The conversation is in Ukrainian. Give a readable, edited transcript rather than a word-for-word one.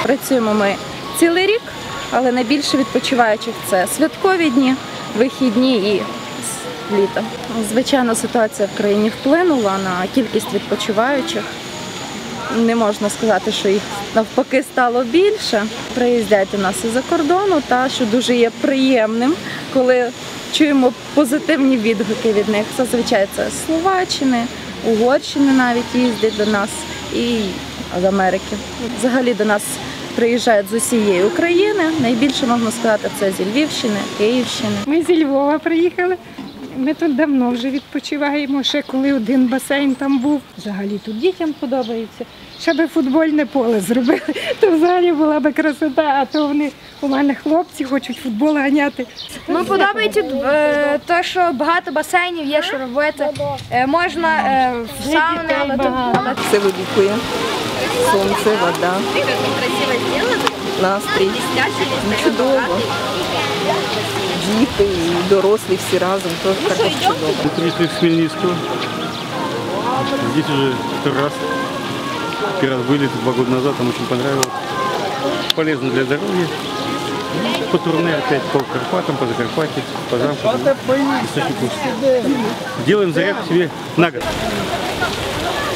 Працюємо ми цілий рік, але найбільше відпочиваючих – це святкові дні, вихідні і літо. Звичайно, ситуація в країні вплинула на кількість відпочиваючих. Не можна сказати, що їх навпаки стало більше. Приїздять у нас із-за кордону, та що дуже є приємним, коли чуємо позитивні відгуки від них. Зазвичай це з Словаччини, Угорщини навіть їздять до нас і з Америки. Взагалі до нас приїжджають з усієї України. Найбільше, можна сказати, це зі Львівщини, Київщини. Ми зі Львова приїхали. Ми тут давно вже відпочиваємо, ще коли один басейн там був. Взагалі тут дітям подобається. Ще би футбольне поле зробили, то взагалі була би красота, а то вони, у мене хлопці хочуть футбол ганяти. Ну, подобається те, що багато басейнів є, що робити. Можна в сауни, але тут... Все вилікує. Сонце, вода, настрій. Чудово. Діти і дорослі всі разом, теж також чудово. Мы приехали с Хмельницкого. Здесь уже второй раз. Первый раз были 2 года назад, нам очень понравилось. Полезно для здоровья. По турне опять по Карпатам, по Закарпатью, по замку. Делаем зарядку себе на год.